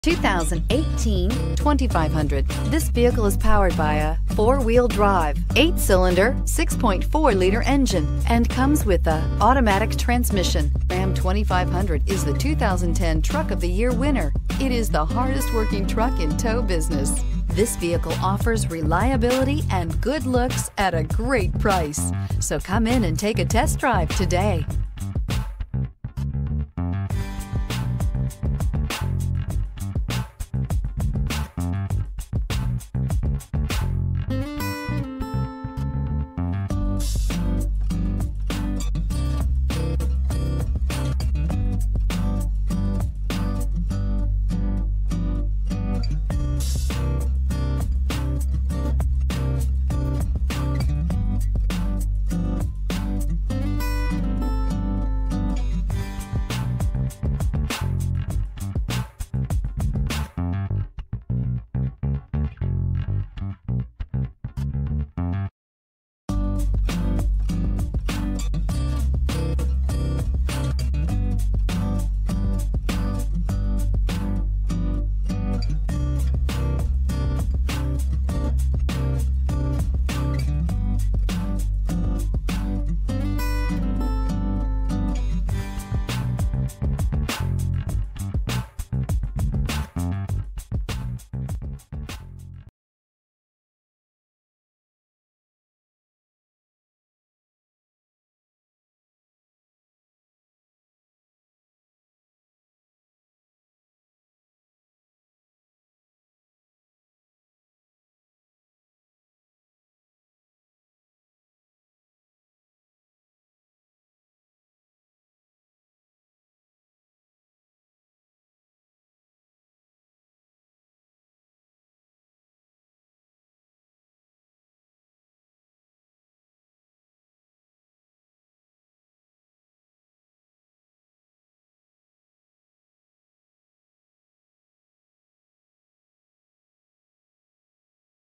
2018 2500. This vehicle is powered by a 4-wheel drive, 8-cylinder, 6.4-liter engine, and comes with a automatic transmission. Ram 2500 is the 2010 Truck of the Year winner. It is the hardest working truck in tow business. This vehicle offers reliability and good looks at a great price. So come in and take a test drive today.